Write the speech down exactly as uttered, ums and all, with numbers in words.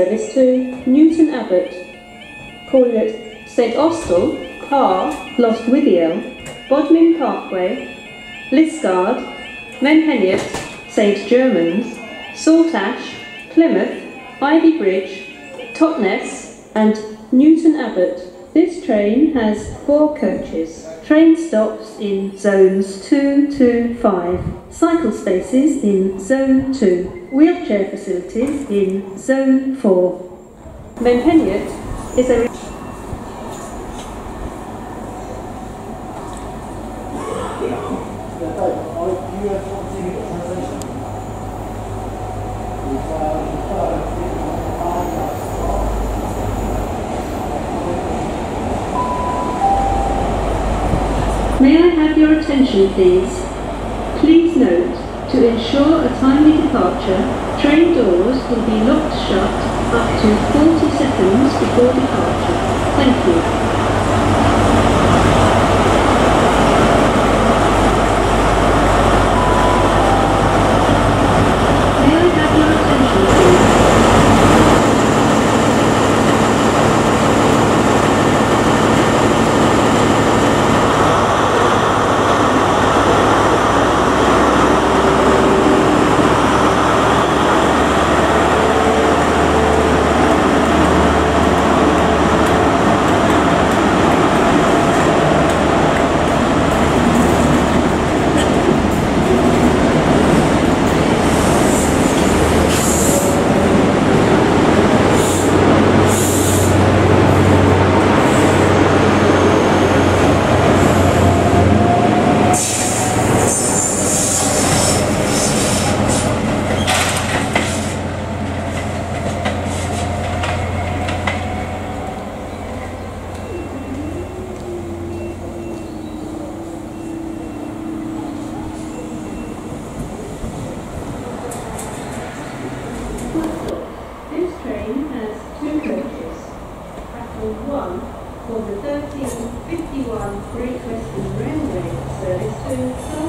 service to Newton Abbot, calling at St Austell, Har, Lostwithiel, Bodmin Parkway, Liskeard, Menpeniot, St Germans, Saltash, Plymouth, Ivy Bridge, Totnes and Newton Abbot. This train has four coaches. Train stops in zones two to five. Cycle spaces in zone two. Wheelchair facilities in zone four. Menpeniot is a May I have your attention, please? Please note, to ensure a timely departure, train doors will be locked shut up to forty seconds before departure. Thank you. May I have your attention, please? One for the thirteen fifty-one Great Western Railway service to